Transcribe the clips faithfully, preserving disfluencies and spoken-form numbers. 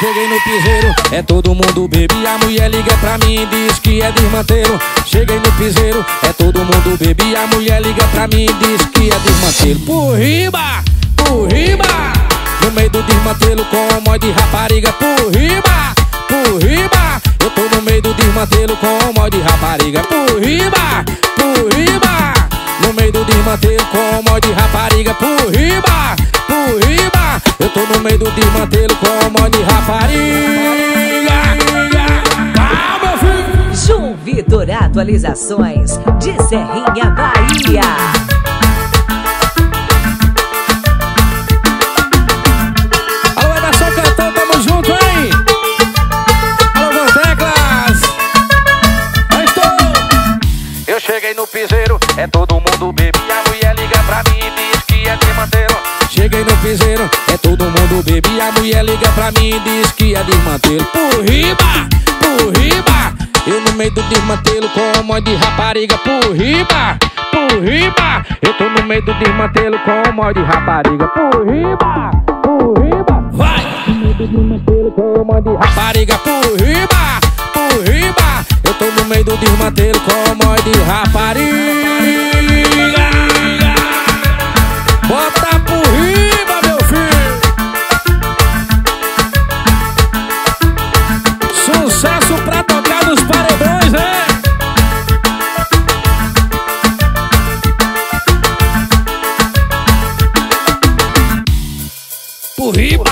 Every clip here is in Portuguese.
cheguei no piseiro, é todo mundo bebe. A mulher liga pra mim e diz que é desmantelo. Cheguei no piseiro, é todo mundo bebe. A mulher liga pra mim e diz que é desmantelo. Por riba, por riba, no meio do desmantelo com um monte de rapariga. Por riba, por riba, eu tô no meio do desmantelo com um monte de rapariga. Por riba, por riba, no meio do desmantelo com um monte de rapariga. Por riba, por riba, eu tô no meio do desmantelo com um monte de rapariga. Ah, meu filho! João Vitor Atualizações de Serrinha, Bahia. Alô, Ederson Cantão, tamo junto, hein? Alô, Van Teclas. Eu estou. Eu cheguei no piseiro, é todo mundo bebe. A mulher liga pra mim e diz que é desmantelo. Cheguei no piseiro, é todo mundo bebe. A mulher liga pra mim e diz que é desmantelo. Por riba, por riba, eu no meio do desmantelo com um monte de rapariga. Por riba, por riba, eu tô no meio do desmantelo com um monte de rapariga. Por riba, por riba, vai! No meio do desmantelo com um monte de rapariga. Por riba, por riba, eu tô no meio do desmantelo com um monte de rapariga. Bota por riba, meu filho. Sucesso pra tocar nos paredões, né? Por riba.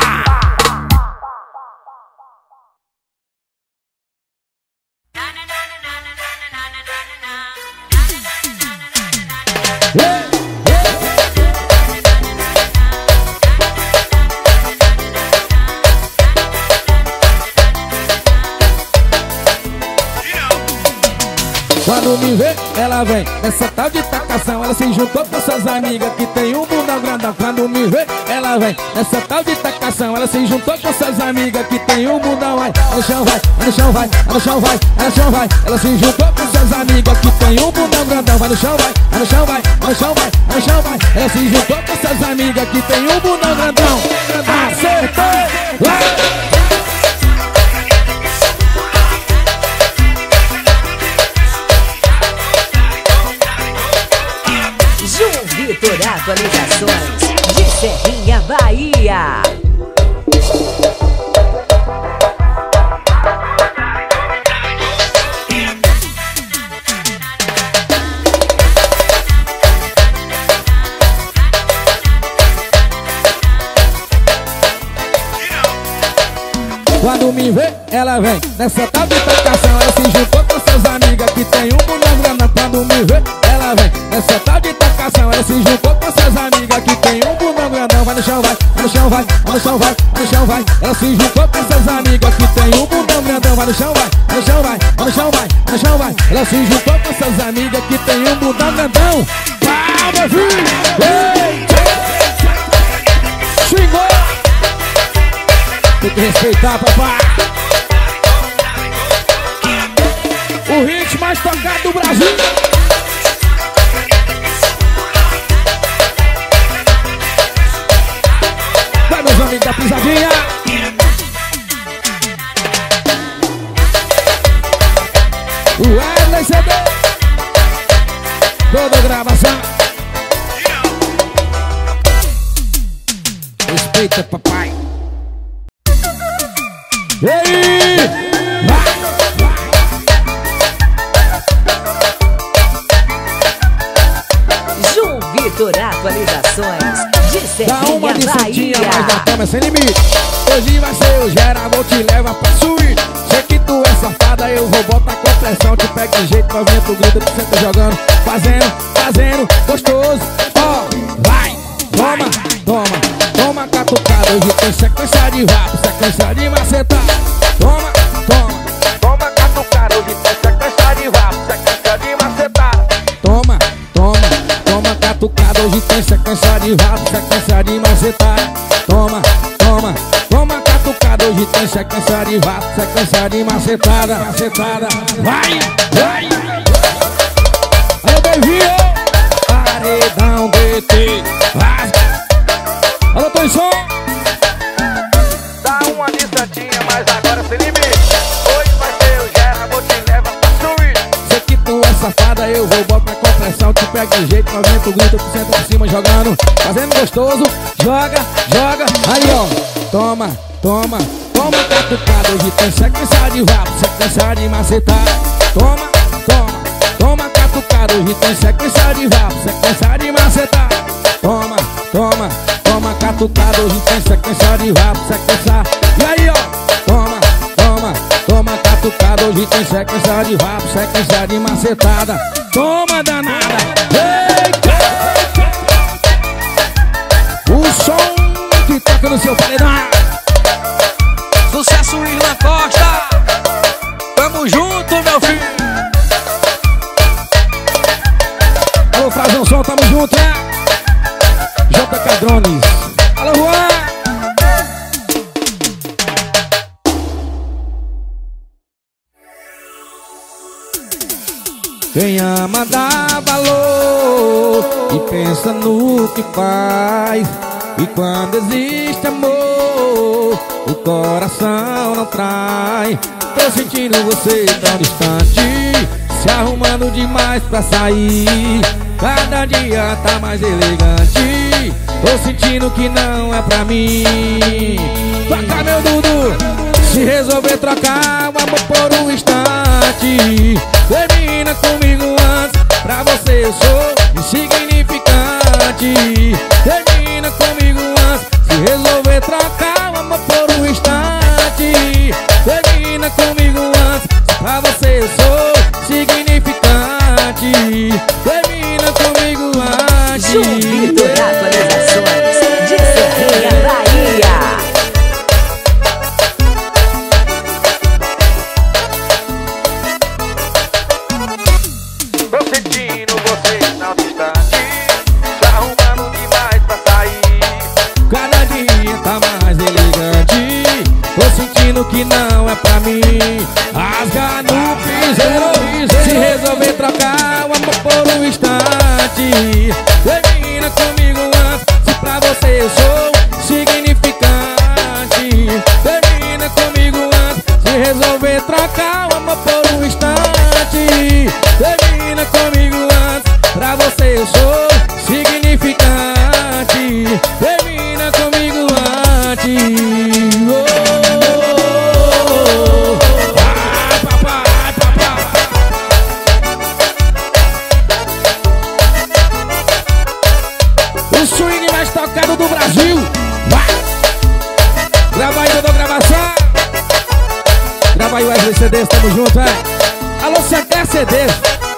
Quando me vê, ela vem nessa tal de tacação. Ela se juntou com suas amigas que tem um bundão grandão. Quando me vê, ela vem nessa tal de tacação. Ela se juntou com suas amigas que tem um bundão. Vai no chão, vai, vai no chão, vai, vai no chão, vai, vai no chão, vai. Ela se juntou com suas amigas que tem um bundão grandão. Vai no chão, vai, vai no chão, vai, vai no chão, vai, vai no chão, vai. Ela se juntou com suas amigas que tem um bundão grandão. Acertei, vai! Vitor Atualizações de Serrinha, Bahia. Quando me vê, ela vem nessa tal de tacação. Ela se juntou com suas amigas que tem um bundão grandão. Quando me vê, ela vem nessa tal de tacação. Ela se juntou com suas amigas que tem um bundão grandão. Vai no chão, vai, vai no chão, vai, vai no chão, vai, vai no chão, vai. Ela se juntou com suas amigas que tem um bundão grandão. Vai no chão, vai, vai no chão, vai, vai no chão, vai, vai no chão, vai. Ela se juntou com suas amigas que tem um bundão grandão. Palma, filho! Ei! Xingou! Tem que respeitar, papai. O hit mais tocado do Brasil. Vai, meus amigos da pisadinha. O Wesley C D. Toda gravação. Respeita, papai. E aí? Vai! João Vitor Atualizações de Serrinha, Dá uma de santinha, Bahia. mas da cama é sem limite. Hoje vai ser o geral, vou te levar pra suíte. Sei que tu é safada, eu vou botar com pressão. Te pego de jeito, novinha, tu grita, tu senta jogando. Fazendo, fazendo, gostoso. Ó, vai, toma, toma, toma catucada. Hoje tem sequência de vapo, sequência de macetada. Toma, toma, toma catucada. Hoje tem sequência de vapo, sequência de macetada. Toma, toma, toma catucada. Hoje tem sequência de vapo, sequência de macetada. Toma, toma, toma catucada. Hoje tem sequência de vapo, sequência de macetada. Macetada, vai, vai. Alô, Bevinho, paredão D T, rasga. Alô, Toição. Dá uma de santinha, mas grita, tu senta por cima jogando, fazendo gostoso. Joga, joga, aí ó. Toma, toma, toma catucada. Hoje tem sequência de vapo, sequência de macetar. Toma, toma, toma catucada. Hoje tem sequência de vapo, sequência de macetar. Toma, toma, toma catucada. Hoje tem sequência de vapo, sequência. E aí ó, toma, toma, toma catucada. Hoje tem sequência de vapo, sequência de macetada. Toma danada. Eita! O som que toca no seu paredão. Sucesso Irlan Costa. Tamo junto, meu filho. Alô, Frazão Som, tamo junto, né? J K Drones. Alô, Juan. Quem ama dá valor e pensa no que faz. E quando existe amor, o coração não trai. Tô sentindo você tão distante, se arrumando demais pra sair. Cada dia tá mais elegante. Tô sentindo que não é pra mim. Toca, meu Dudu. Se resolver trocar o amor por um instante, termina comigo antes. Pra você eu sou insignificante. Termina comigo antes. Se resolver trocar o amor por um instante, termina comigo antes. Pra você eu sou insignificante. Termina comigo antes. João Vitor Atualizações de Serrinha, Bahia. Tô sentindo você tão distante, se arrumando demais pra sair. Cada dia tá mais elegante. Tô sentindo que não é pra mim. Rasga no piseiro. Se resolver trocar o amor por um instante, termina comigo antes. Se pra você eu sou significante, termina comigo antes. Se resolver trocar o amor por um instante, termina comigo antes. Pra você eu sou significante. Termina comigo antes. Oh, vai, papai, papai. O swing mais tocado do Brasil. Vai. Grava aí, Dodô Gravação. Grava aí o Wesley C Ds, tamo junto, é. Alô, você quer C Ds?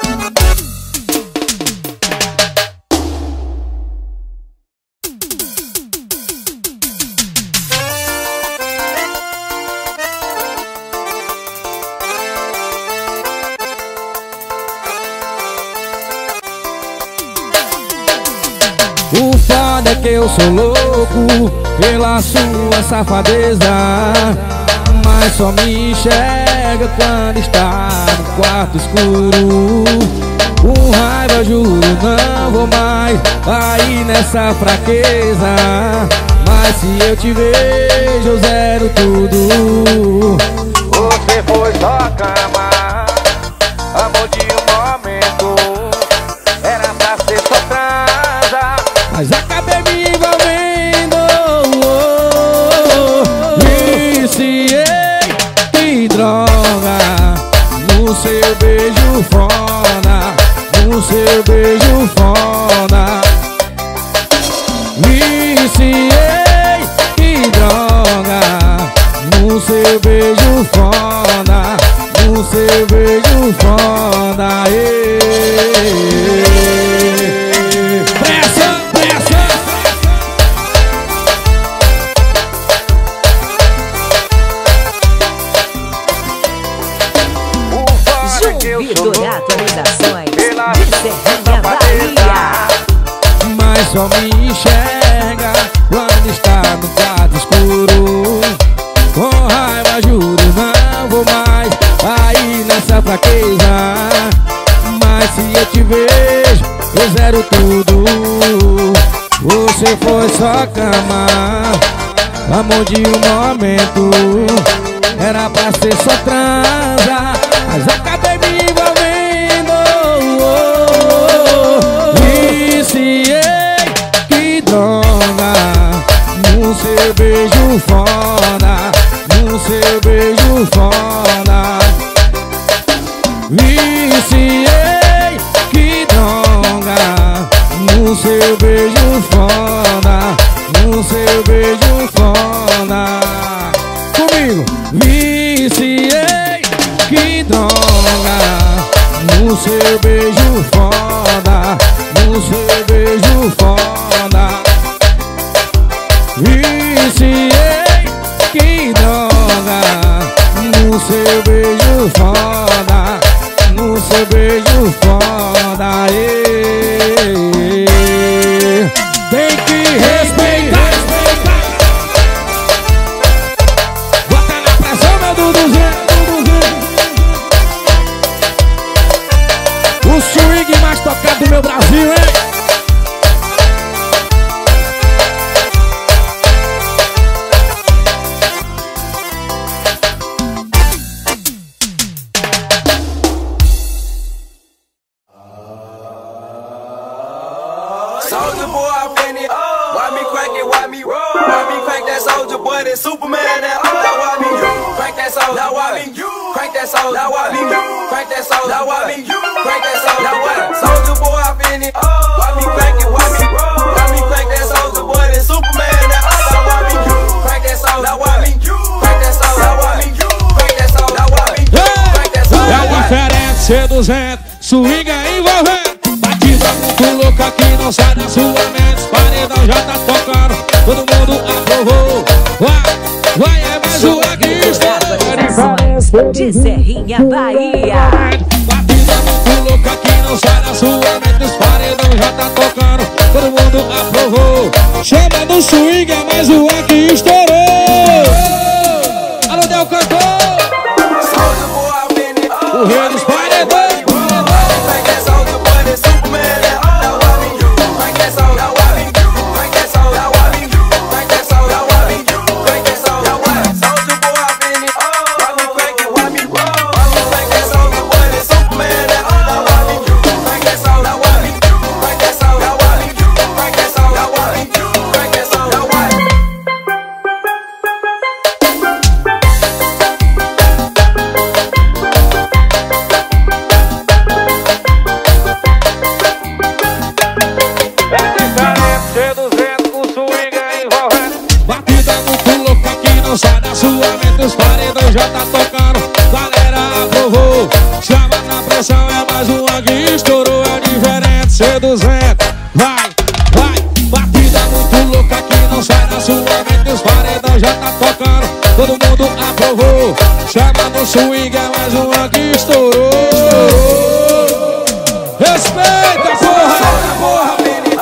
O foda é que eu sou louco pela sua safadeza, mas só me enxerga quando está no quarto escuro. Com raiva juro não vou mais cair nessa fraqueza, mas se eu te vejo eu zero tudo. Você foi só cama, amor de um momento, era pra ser só transa, mas acabei me envolvendo. Oh, oh, viciei, que droga, no seu beijo foda, no seu beijo foda. Viciei, que droga, no seu beijo foda, no seu beijo foda. Ei, pressa, pressa. João Vitor Atualizações de Serrinha, Bahia. Mas só me enxerga quando está no quarto escuro. Com raiva juro não vou mais cair nessa fraqueza, mas se eu te vejo eu zero tudo. Você foi só cama, amor de um momento, era pra ser só transa, mas acabei me envolvendo. Oh, oh, oh, viciei, beijo foda, no seu beijo foda. Comigo, viciei, que droga, no seu beijo foda, no seu beijo foda. Viciei, que droga, no seu beijo foda, no seu beijo foda. Ei, tem que respeitar, respeitar. Bota na pressão, meu Duduzinho, Duduzinho. O swing mais tocado do meu Brasil, hein? Soldier boy, I finna oh. Why me crank it, why me roll? Why me crank that soldier boy, that Superman, that oh. Now why me crank that soldier? Now why me crank that soldier? Now why me crank that soldier? Now why me crank that soldier? Now what? Soldier boy, I finna oh. Why me crank it, why me roll? Why me crank that soldier boy, that Superman, that oh. Now why me crank that soldier? Now why me crank that soldier? Now why me crank that soldier? Now why me crank that soldier? É diferente ser duzentos, swinga envolvendo. Batida muito louca que não sai da sua mente. Paredão já tá tocando, todo mundo aprovou. Vai, vai, é mais uma que Atualizações de Serrinha, Bahia. Batida muito louca que não sai da sua mente. Os paredão já tá tocando, todo mundo aprovou. Chama no swing, é mais uma que estourou. Alô, Del Cantor, o rei dos paredões. Sai da sua mente, os paredões já tá tocando. Galera aprovou, chama na pressão, é mais uma que estourou. É diferente ser duzentos, vai, vai. Batida muito louca que não sai da sua mente. Os paredões já tá tocando, todo mundo aprovou. Chama no swing, é mais uma que estourou. Respeita, porra, porra.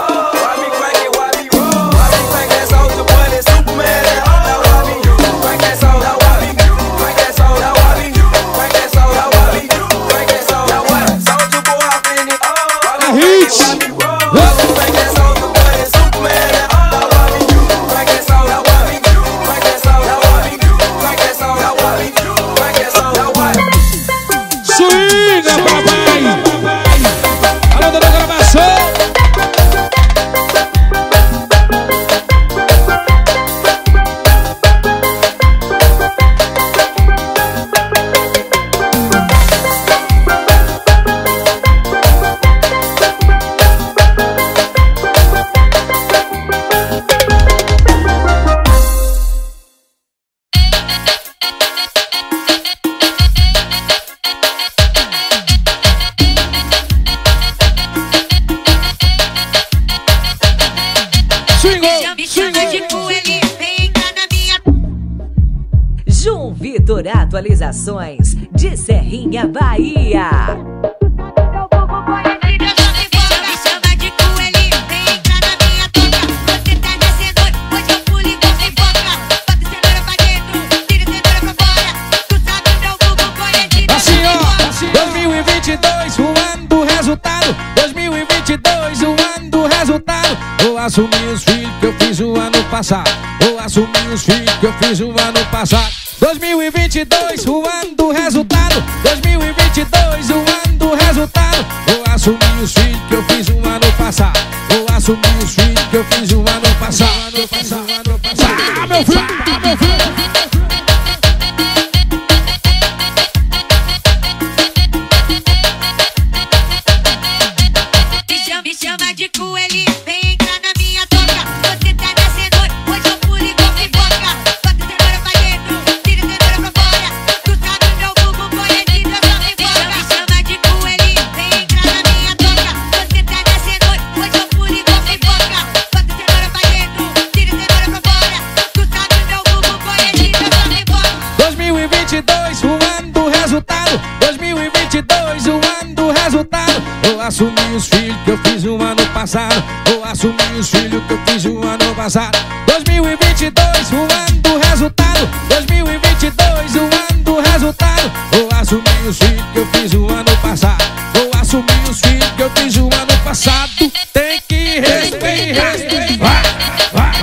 João Vitor, atualizações de Serrinha, Bahia. Assim ó, dois mil e vinte e dois, o ano do resultado. dois mil e vinte e dois, o ano do resultado. Vou assumir os filhos que eu fiz o ano passado. Vou assumir os filhos que eu fiz o ano passado. dois mil e vinte e dois, o ano do resultado. dois mil e vinte e dois, o ano do resultado. Vou assumir os filhos que eu fiz o ano passado. Vou assumir os filhos que eu fiz o ano passado. Ano passado, ano passado. Ah, meu filho, ah, meu filho. Me chama de coelhinho, vem entrar na passado, vou assumir os filhos que eu fiz o ano passado. Dois mil e vinte e dois, o ano do resultado. Dois mil e vinte e dois, o ano do resultado. Vou assumir os filhos que eu fiz o ano passado. Vou assumir os filhos que eu fiz o ano passado. Tem que respeitar. Vai, vai.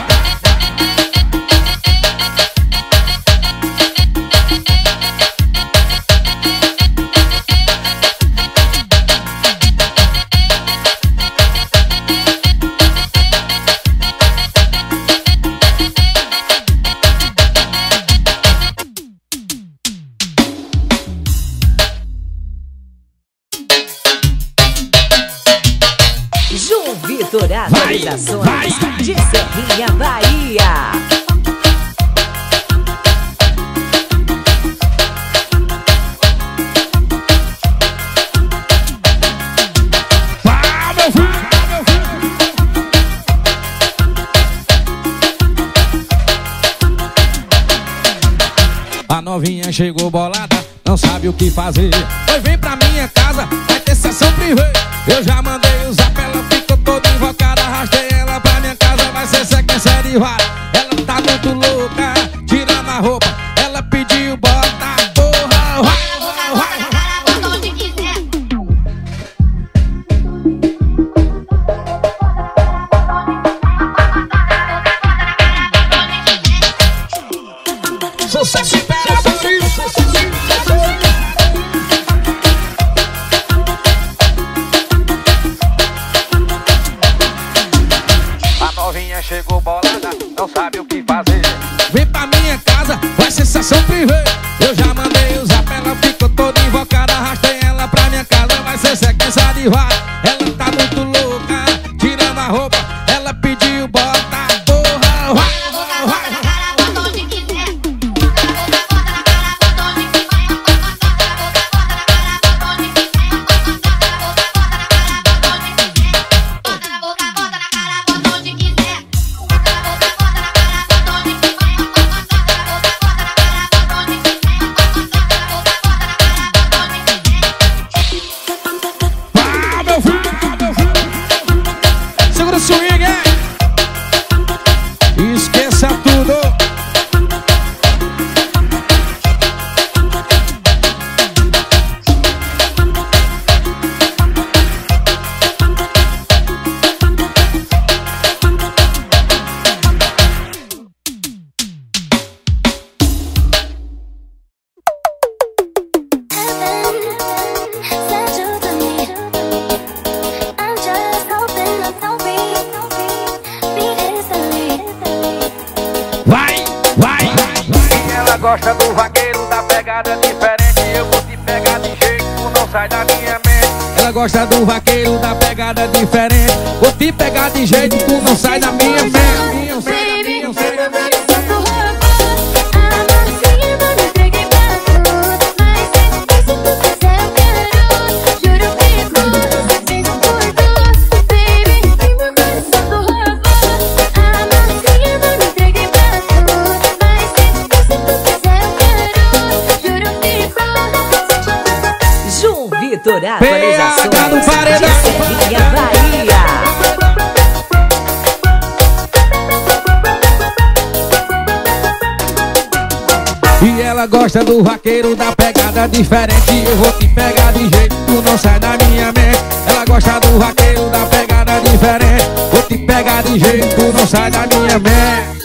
João Vitor Atualizações de Serrinha, Bahia. Vai, meu filho, meu filho. A novinha chegou bolada, não sabe o que fazer. Oi, vem pra minha casa, vai ter sessão privê. Eu já mandei o zap, ela ficou toda invocada. Arrastei ela pra minha casa, vai ser sequência de vara. Ela tá muito louca, tirando a roupa. Ela pediu, bota a porra. Vai, vai, vai, vai. Onde quiser. Sucesso imperador, sucesso. Chegou bolada, não sabe o que fazer. Vem pra minha casa, vai ser sessão privê. Eu já mandei o zap, ela ficou toda invocada. Arrastei ela pra minha casa, vai ser sequência de vara. Ela tá muito louca, tirando a roupa. Ela pediu, bota a porra. Vai, vai, vai, vai. Onde quiser. Segura o swing, é? Esqueça tudo. Vai, vai, vai. Ela gosta do vaqueiro, da pegada diferente. Eu vou te pegar de jeito, tu não sai da minha mente. Ela gosta do vaqueiro, da pegada diferente. Vou te pegar de jeito, tu não sai da minha mente. Minha mente, minha mente. Vitor Atualizações de Serrinha, Bahia. E ela gosta do vaqueiro, da pegada diferente. Eu vou te pegar de jeito, tu não sai da minha mente. Ela gosta do vaqueiro, da pegada diferente. Vou te pegar de jeito, tu não sai da minha mente.